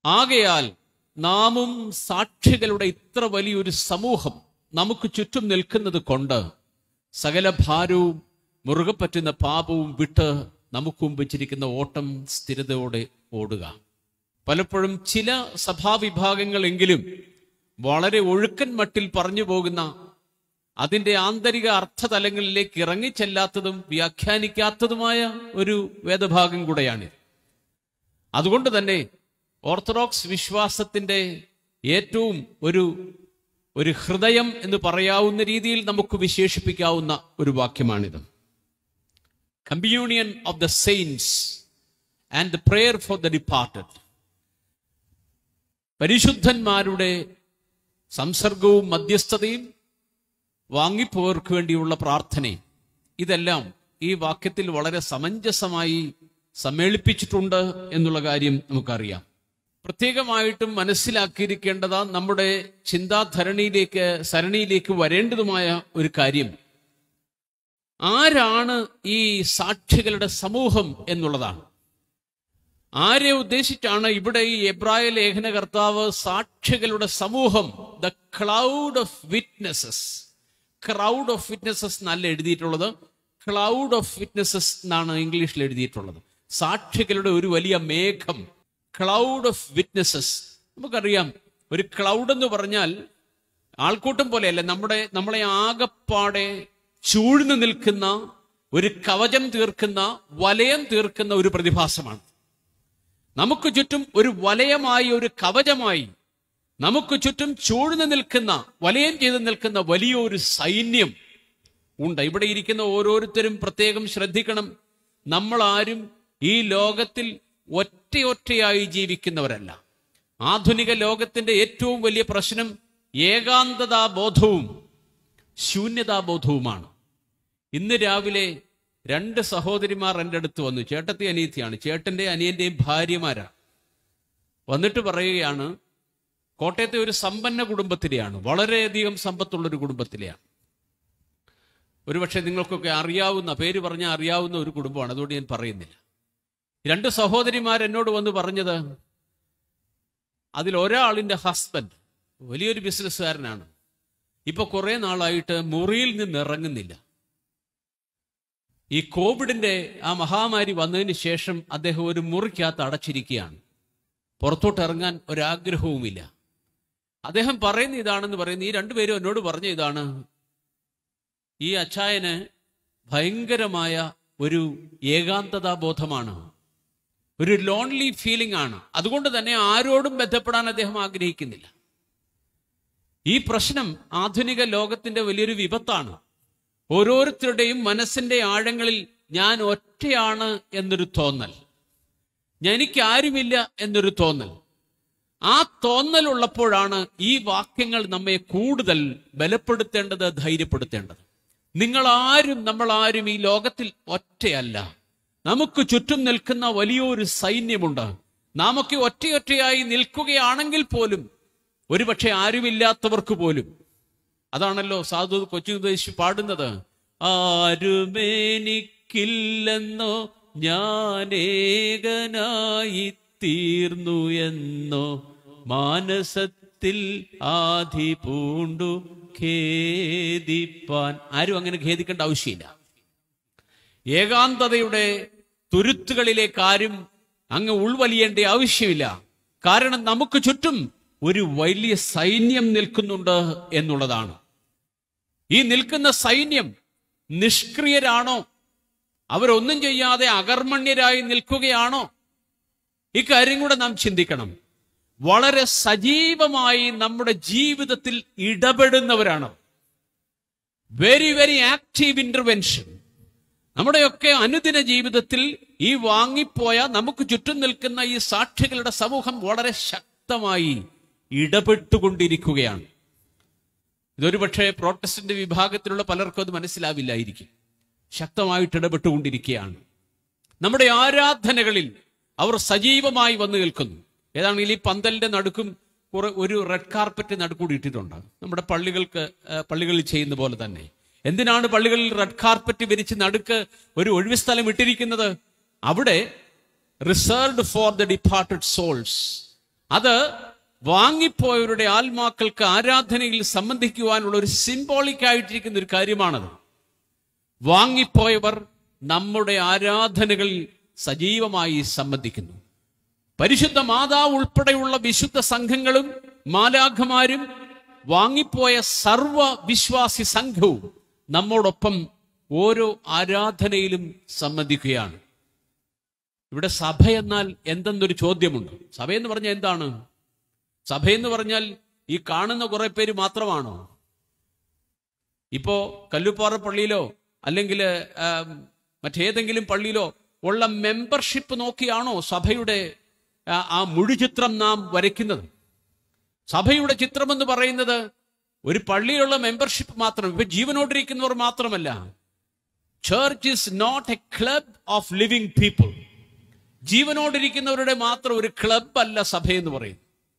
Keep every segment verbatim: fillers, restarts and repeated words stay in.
ആകയാൽ നാമും സാക്ഷികളുടെ ഇത്ര വലിയൊരു സമൂഹം നമുക്ക് ചുറ്റും നിൽക്കുന്നത് കൊണ്ട് സകല ഭാരവും മുറുകെ പറ്റുന്ന പാപവും വിട്ട് നമുക്ക് മുമ്പ് വെച്ചിരിക്കുന്ന ഓട്ടം സ്ഥിരതയോടെ ഓടുക. പലപ്പോഴും ചില സഭാവിഭാഗങ്ങളെങ്കിലും വളരെ ഒഴുക്കൻ മട്ടിൽ പറഞ്ഞു പോകുന്ന, അതിൻ്റെ ആന്തരിക അർത്ഥതലങ്ങളിലേക്ക് ഇറങ്ങിച്ചെല്ലാത്തതും വ്യാഖ്യാനിക്കാത്തതുമായ ഒരു വേദഭാഗം കൂടെയാണ്. അതുകൊണ്ട് തന്നെ ഓർത്തഡോക്സ് വിശ്വാസത്തിൻ്റെ ഏറ്റവും ഒരു ഒരു ഹൃദയം എന്ന് പറയാവുന്ന രീതിയിൽ നമുക്ക് വിശേഷിപ്പിക്കാവുന്ന ഒരു വാക്യമാണിത്. Communion of the saints and the prayer for the departed. പരിശുദ്ധന്മാരുടെ സംസർഗവും മധ്യസ്ഥതയും വാങ്ങിപ്പോർക്ക് വേണ്ടിയുള്ള പ്രാർത്ഥനയും ഇതെല്ലാം ഈ വാക്യത്തിൽ വളരെ സമഞ്ജസമായി സമ്മേളിപ്പിച്ചിട്ടുണ്ട് എന്നുള്ള കാര്യം നമുക്കറിയാം. പ്രത്യേകമായിട്ടും മനസ്സിലാക്കിയിരിക്കേണ്ടതാ നമ്മുടെ ചിന്താധരണിയിലേക്ക് സരണിയിലേക്ക് വരേണ്ടതുമായ ഒരു കാര്യം, ആരാണ് ഈ സാക്ഷികളുടെ സമൂഹം എന്നുള്ളതാണ്. ആരെ ഉദ്ദേശിച്ചാണ് ഇവിടെ ഈ എബ്രായ ലേഖന കർത്താവ് സാക്ഷികളുടെ സമൂഹം, the cloud of witnesses, crowd of witnesses എന്നല്ല എഴുതിയിട്ടുള്ളത്, ക്ലൗഡ് ഓഫ് വിറ്റ്നസസ് എന്നാണ് ഇംഗ്ലീഷിൽ എഴുതിയിട്ടുള്ളത്. സാക്ഷികളുടെ ഒരു വലിയ മേഘം, ക്ലൗഡ് ഓഫ് വിറ്റ്നസസ്. നമുക്കറിയാം, ഒരു ക്ലൗഡ് എന്ന് പറഞ്ഞാൽ ആൾക്കൂട്ടം പോലെയല്ല, നമ്മുടെ നമ്മളെ ആകപ്പാടെ ചൂഴ്ന്നു നിൽക്കുന്ന ഒരു കവചം തീർക്കുന്ന, വലയം തീർക്കുന്ന ഒരു പ്രതിഭാസമാണ്. നമുക്ക് ചുറ്റും ഒരു വലയമായി, ഒരു കവചമായി, നമുക്ക് ചുറ്റും ചൂഴ്ന്നു നിൽക്കുന്ന, വലയം ചെയ്ത് നിൽക്കുന്ന വലിയൊരു സൈന്യം ഉണ്ട്. ഇവിടെ ഇരിക്കുന്ന ഓരോരുത്തരും പ്രത്യേകം ശ്രദ്ധിക്കണം. നമ്മളാരും ഈ ലോകത്തിൽ ഒറ്റയൊറ്റയായി ജീവിക്കുന്നവരല്ല. ആധുനിക ലോകത്തിന്റെ ഏറ്റവും വലിയ പ്രശ്നം ഏകാന്തതാബോധവും ശൂന്യതാബോധവുമാണ്. ഇന്ന് രാവിലെ രണ്ട് സഹോദരിമാർ എൻ്റെ അടുത്ത് വന്നു. ചേട്ടത്തി അനിയത്തിയാണ്, ചേട്ടൻ്റെ അനിയന്റെയും ഭാര്യമാരാണ്. വന്നിട്ട് പറയുകയാണ്, കോട്ടയത്തെ ഒരു സമ്പന്ന കുടുംബത്തിലെയാണ്, വളരെയധികം സമ്പത്തുള്ളൊരു കുടുംബത്തിലെയാണ്. ഒരുപക്ഷെ നിങ്ങൾക്കൊക്കെ അറിയാവുന്ന, പേര് പറഞ്ഞാൽ അറിയാവുന്ന ഒരു കുടുംബമാണ്, അതുകൊണ്ട് ഞാൻ പറയുന്നില്ല. രണ്ട് സഹോദരിമാർ എന്നോട് വന്ന് പറഞ്ഞത്, അതിൽ ഒരാളിൻ്റെ ഹസ്ബൻഡ് വലിയൊരു ബിസിനസ്സുകാരനാണ്, ഇപ്പൊ കുറെ നാളായിട്ട് മുറിയിൽ നിന്ന് ഇറങ്ങുന്നില്ല. ഈ കോവിഡിന്റെ ആ മഹാമാരി വന്നതിന് ശേഷം അദ്ദേഹം ഒരു മുറിക്കകത്ത് അടച്ചിരിക്കുകയാണ്, പുറത്തോട്ട് ഇറങ്ങാൻ ഒരാഗ്രഹവുമില്ല. അദ്ദേഹം പറയുന്ന ഇതാണെന്ന് പറയുന്നത്, ഈ രണ്ടുപേരും എന്നോട് പറഞ്ഞ ഇതാണ്, ഈ അച്ചായന് ഭയങ്കരമായ ഒരു ഏകാന്തതാബോധമാണ്, ഒരു ലോൺലി ഫീലിംഗ് ആണ്. അതുകൊണ്ട് തന്നെ ആരോടും ബന്ധപ്പെടാൻ അദ്ദേഹം ആഗ്രഹിക്കുന്നില്ല. ഈ പ്രശ്നം ആധുനിക ലോകത്തിന്റെ വലിയൊരു വിപത്താണ്. ഓരോരുത്തരുടെയും മനസ്സിന്റെ ആഴങ്ങളിൽ ഞാൻ ഒറ്റയാണ് എന്നൊരു തോന്നൽ, എനിക്കാരുമില്ല എന്നൊരു തോന്നൽ. ആ തോന്നൽ ഉള്ളപ്പോഴാണ് ഈ വാക്യങ്ങൾ നമ്മെ കൂടുതൽ ബലപ്പെടുത്തേണ്ടത്, ധൈര്യപ്പെടുത്തേണ്ടത്. നിങ്ങളാരും നമ്മളാരും ഈ ലോകത്തിൽ ഒറ്റയല്ല. നമുക്ക് ചുറ്റും നിൽക്കുന്ന വലിയൊരു സൈന്യമുണ്ട്. നാമൊക്കെ ഒറ്റയൊറ്റയായി നിൽക്കുകയാണെങ്കിൽ പോലും, ഒരുപക്ഷെ ആരുമില്ലാത്തവർക്ക് പോലും, അതാണല്ലോ സാധു കൊച്ചുദേശി പാടുന്നത്, ആരുമേനിക്കില്ലെന്നോ ഞാനേകനായി തീർന്നു എന്നോ മാനസത്തിൽ ആധി പൂണ്ടു ഖേദിപ്പാൻ. ആരും അങ്ങനെ ഖേദിക്കേണ്ട ആവശ്യമില്ല. ഏകാന്തതയുടെ തുരുത്തുകളിലേക്ക് ആരും അങ്ങ് ഉൾവലിയേണ്ട ആവശ്യമില്ല. കാരണം നമുക്ക് ചുറ്റും ഒരു വലിയ സൈന്യം നിൽക്കുന്നുണ്ട് എന്നുള്ളതാണ്. ഈ നിൽക്കുന്ന സൈന്യം നിഷ്ക്രിയരാണോ? അവരൊന്നും ചെയ്യാതെ അകർമ്മണ്യരായി നിൽക്കുകയാണോ? ഇക്കാര്യം കൂടെ നാം ചിന്തിക്കണം. വളരെ സജീവമായി നമ്മുടെ ജീവിതത്തിൽ ഇടപെടുന്നവരാണ്. Very very active intervention. നമ്മുടെയൊക്കെ അനുദിന ജീവിതത്തിൽ ഈ വാങ്ങിപ്പോയ നമുക്ക് ചുറ്റും നിൽക്കുന്ന ഈ സാക്ഷികളുടെ സമൂഹം വളരെ ശക്തമായി ഇടപെട്ടുകൊണ്ടിരിക്കുകയാണ്. ഇതൊരു പക്ഷേ പ്രോട്ടസ്റ്റന്റ് വിഭാഗത്തിലുള്ള പലർക്കും അത് മനസ്സിലാവില്ലായിരിക്കും. ശക്തമായിട്ട് ഇടപെട്ടുകൊണ്ടിരിക്കുകയാണ്. നമ്മുടെ ആരാധനകളിൽ അവർ സജീവമായി വന്നു നിൽക്കുന്നു. ഏതാണെങ്കിൽ ഈ പന്തലിന്റെ നടുക്കും കുറെ ഒരു റെഡ് കാർപ്പറ്റ് നടുക്കൂടി ഇട്ടിട്ടുണ്ട്. നമ്മുടെ പള്ളികൾക്ക് പള്ളികളിൽ ചെയ്യുന്ന പോലെ തന്നെ. എന്തിനാണ് പള്ളികളിൽ റെഡ് കാർപ്പറ്റ് വിരിച്ച് നടുക്ക് ഒരു ഒഴിവ് സ്ഥലം ഇട്ടിരിക്കുന്നത്? അവിടെ reserved for the departed souls, അത് വാങ്ങിപ്പോയവരുടെ ആത്മാക്കൾക്ക് ആരാധനയിൽ സംബന്ധിക്കുവാനുള്ള ഒരു സിംബോളിക് ആയിട്ടിരിക്കുന്ന ഒരു കാര്യമാണത്. വാങ്ങിപ്പോയവർ നമ്മുടെ ആരാധനകളിൽ സജീവമായി സംബന്ധിക്കുന്നു. പരിശുദ്ധ മാതാവ് ഉൾപ്പെടെയുള്ള വിശുദ്ധ സംഘങ്ങളും മാലാഖമാരും വാങ്ങിപ്പോയ സർവ വിശ്വാസി സംഘവും നമ്മോടൊപ്പം ഓരോ ആരാധനയിലും സംബന്ധിക്കുകയാണ്. ഇവിടെ സഭ എന്നാൽ എന്തെന്നൊരു ചോദ്യമുണ്ട്. സഭയെന്ന് പറഞ്ഞാൽ എന്താണ്? സഭയെന്ന് പറഞ്ഞാൽ ഈ കാണുന്ന കുറെ പേര് മാത്രമാണോ? ഇപ്പോ കല്ലുപ്പാറ പള്ളിയിലോ അല്ലെങ്കിൽ മറ്റേതെങ്കിലും പള്ളിയിലോ ഉള്ള മെമ്പർഷിപ്പ് നോക്കിയാണോ സഭയുടെ ആ മുഴുചിത്രം നാം വരയ്ക്കുന്നത്? സഭയുടെ ചിത്രം എന്ന് പറയുന്നത് ഒരു പള്ളിയിലുള്ള മെമ്പർഷിപ്പ് മാത്രം, ഇപ്പൊ ജീവനോടിരിക്കുന്നവർ മാത്രമല്ല. Church is not a club of living people. ജീവനോടിരിക്കുന്നവരുടെ മാത്രം ഒരു ക്ലബ് അല്ല സഭ എന്ന് പറയുന്നത്.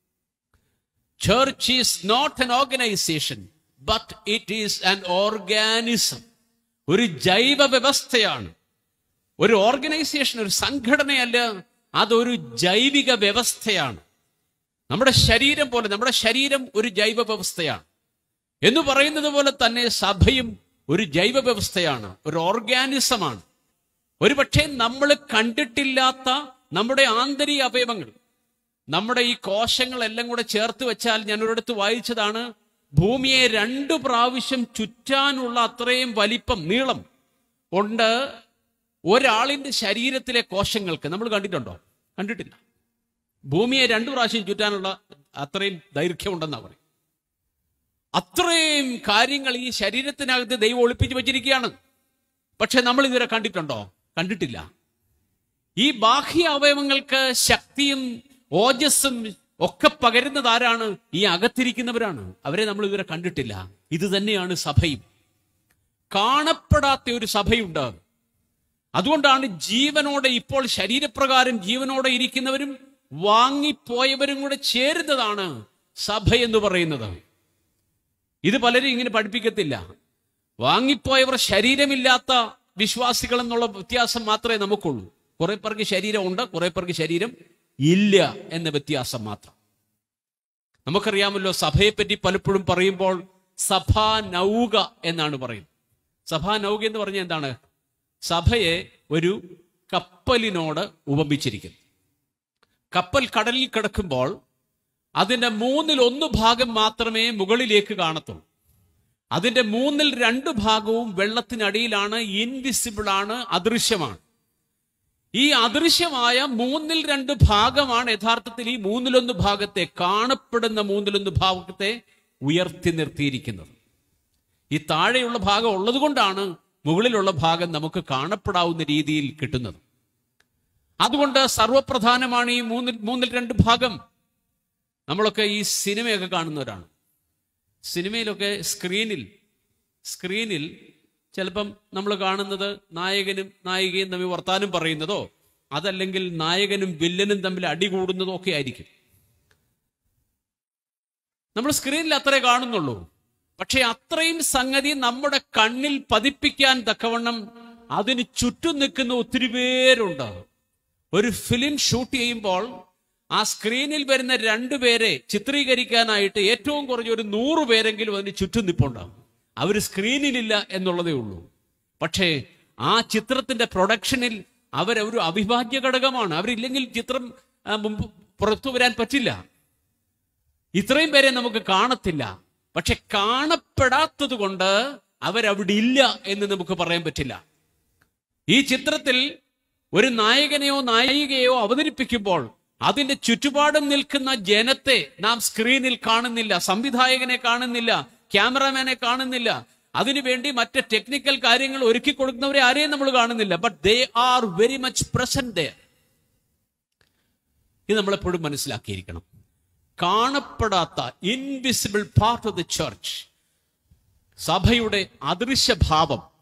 Church is not an organisation, but it is an organism. ഒരു ജൈവ വ്യവസ്ഥയാണ്. ഒരു ഓർഗനൈസേഷൻ, ഒരു സംഘടനയല്ല, അതൊരു ജൈവിക വ്യവസ്ഥയാണ്. നമ്മുടെ ശരീരം പോലെ, നമ്മുടെ ശരീരം ഒരു ജൈവ വ്യവസ്ഥയാണ് എന്ന് പറയുന്നത് പോലെ തന്നെ സഭയും ഒരു ജൈവ വ്യവസ്ഥയാണ്, ഒരു ഓർഗാനിസമാണ്. ഒരുപക്ഷെ നമ്മൾ കണ്ടിട്ടില്ലാത്ത നമ്മുടെ ആന്തരിക അവയവങ്ങൾ, നമ്മുടെ ഈ കോശങ്ങളെല്ലാം കൂടെ ചേർത്ത് വെച്ചാൽ, ഞാൻ ഒരിടത്ത് വായിച്ചതാണ്, ഭൂമിയെ രണ്ടു പ്രാവശ്യം ചുറ്റാനുള്ള അത്രയും വലിപ്പം, നീളം ഉണ്ട് ഒരാളിന്റെ ശരീരത്തിലെ കോശങ്ങൾക്ക്. നമ്മൾ കണ്ടിട്ടുണ്ടോ? കണ്ടിട്ടില്ല. ഭൂമിയെ രണ്ടു പ്രാവശ്യം ചുറ്റാനുള്ള അത്രയും ദൈർഘ്യം ഉണ്ടെന്നാ പറയും. അത്രയും കാര്യങ്ങൾ ഈ ശരീരത്തിനകത്ത് ദൈവം ഒളിപ്പിച്ചു വെച്ചിരിക്കുകയാണ്. പക്ഷെ നമ്മൾ ഇതുവരെ കണ്ടിട്ടുണ്ടോ? കണ്ടിട്ടില്ല. ഈ ബാഹ്യ അവയവങ്ങൾക്ക് ശക്തിയും ഓജസ്സും ഒക്കെ പകരുന്നത് ആരാണ്? ഈ അകത്തിരിക്കുന്നവരാണ്. അവരെ നമ്മൾ ഇതുവരെ കണ്ടിട്ടില്ല. ഇത് തന്നെയാണ് സഭയും. കാണപ്പെടാത്ത ഒരു സഭയുണ്ട്. അതുകൊണ്ടാണ് ജീവനോടെ, ഇപ്പോൾ ശരീരപ്രകാരം ജീവനോടെ ഇരിക്കുന്നവരും വാങ്ങിപ്പോയവരും കൂടെ ചേരുന്നതാണ് സഭ എന്ന് പറയുന്നത്. ഇത് പലരും ഇങ്ങനെ പഠിപ്പിക്കത്തില്ല. വാങ്ങിപ്പോയവർ ശരീരമില്ലാത്ത വിശ്വാസികൾ എന്നുള്ള വ്യത്യാസം മാത്രമേ നമുക്കുള്ളൂ. കുറെ പേർക്ക് ശരീരമുണ്ട്, കുറെ പേർക്ക് ശരീരം ഇല്ല എന്ന വ്യത്യാസം മാത്രം. നമുക്കറിയാമല്ലോ, സഭയെപ്പറ്റി പലപ്പോഴും പറയുമ്പോൾ സഭാ നൗക എന്നാണ് പറയുന്നത്. സഭാ നൗക എന്ന് പറഞ്ഞാൽ എന്താണ്? സഭയെ ഒരു കപ്പലിനോട് ഉപമിച്ചിരിക്കുന്നു. കപ്പൽ കടലിൽ കിടക്കുമ്പോൾ അതിന്റെ മൂന്നിൽ ഒന്ന് ഭാഗം മാത്രമേ മുകളിലേക്ക് കാണത്തുള്ളൂ. അതിന്റെ മൂന്നിൽ രണ്ട് ഭാഗവും വെള്ളത്തിനടിയിലാണ്, ഇൻവിസിബിൾ ആണ്, അദൃശ്യമാണ്. ഈ അദൃശ്യമായ മൂന്നിൽ രണ്ട് ഭാഗമാണ് യഥാർത്ഥത്തിൽ ഈ മൂന്നിലൊന്ന് ഭാഗത്തെ, കാണപ്പെടുന്ന മൂന്നിലൊന്ന് ഭാഗത്തെ ഉയർത്തി നിർത്തിയിരിക്കുന്നത്. ഈ താഴെയുള്ള ഭാഗം ഉള്ളത് കൊണ്ടാണ് മുകളിലുള്ള ഭാഗം നമുക്ക് കാണപ്പെടാവുന്ന രീതിയിൽ കിട്ടുന്നത്. അതുകൊണ്ട് സർവപ്രധാനമാണ് ഈ മൂന്നിൽ മൂന്നിൽ രണ്ട് ഭാഗം. നമ്മളൊക്കെ ഈ സിനിമയൊക്കെ കാണുന്നവരാണ്. സിനിമയിലൊക്കെ സ്ക്രീനിൽ സ്ക്രീനിൽ ചിലപ്പം നമ്മൾ കാണുന്നത് നായകനും നായികയും തമ്മിൽ വർത്താനം പറയുന്നതോ, അതല്ലെങ്കിൽ നായകനും വില്ലനും തമ്മിൽ അടികൂടുന്നതോ ഒക്കെ ആയിരിക്കും. നമ്മൾ സ്ക്രീനിൽ അത്രേ കാണുന്നുള്ളൂ. പക്ഷെ അത്രയും സംഗതി നമ്മുടെ കണ്ണിൽ പതിപ്പിക്കാൻ തക്കവണ്ണം അതിന് ചുറ്റും നിൽക്കുന്ന ഒത്തിരി പേരുണ്ട്. ഒരു ഫിലിം ഷൂട്ട് ചെയ്യുമ്പോൾ ആ സ്ക്രീനിൽ വരുന്ന രണ്ടുപേരെ ചിത്രീകരിക്കാനായിട്ട് ഏറ്റവും കുറഞ്ഞ ഒരു നൂറ് പേരെങ്കിലും അതിന് ചുറ്റും നിൽപ്പുണ്ടാവും. അവർ സ്ക്രീനിലില്ല എന്നുള്ളതേ ഉള്ളൂ. പക്ഷേ ആ ചിത്രത്തിന്റെ പ്രൊഡക്ഷനിൽ അവരൊരു അവിഭാജ്യ ഘടകമാണ്. അവരില്ലെങ്കിൽ ചിത്രം മുമ്പ് പുറത്തു വരാൻ പറ്റില്ല. ഇത്രയും പേരെ നമുക്ക് കാണത്തില്ല. പക്ഷെ കാണപ്പെടാത്തത് കൊണ്ട് അവരവിടെ ഇല്ല എന്ന് നമുക്ക് പറയാൻ പറ്റില്ല. ഈ ചിത്രത്തിൽ ഒരു നായകനെയോ നായികയോ അവതരിപ്പിക്കുമ്പോൾ അതിന്റെ ചുറ്റുപാടും നിൽക്കുന്ന ജനത്തെ നാം സ്ക്രീനിൽ കാണുന്നില്ല, സംവിധായകനെ കാണുന്നില്ല, ക്യാമറാമാനെ കാണുന്നില്ല, അതിനുവേണ്ടി മറ്റ് ടെക്നിക്കൽ കാര്യങ്ങൾ ഒരുക്കി കൊടുക്കുന്നവരെ ആരെയും നമ്മൾ കാണുന്നില്ല. But they are very much present there. ഇത് നമ്മളെപ്പോഴും മനസ്സിലാക്കിയിരിക്കണം. കാണപ്പെടാത്ത invisible part of the church, സഭയുടെ അദൃശ്യഭാവം,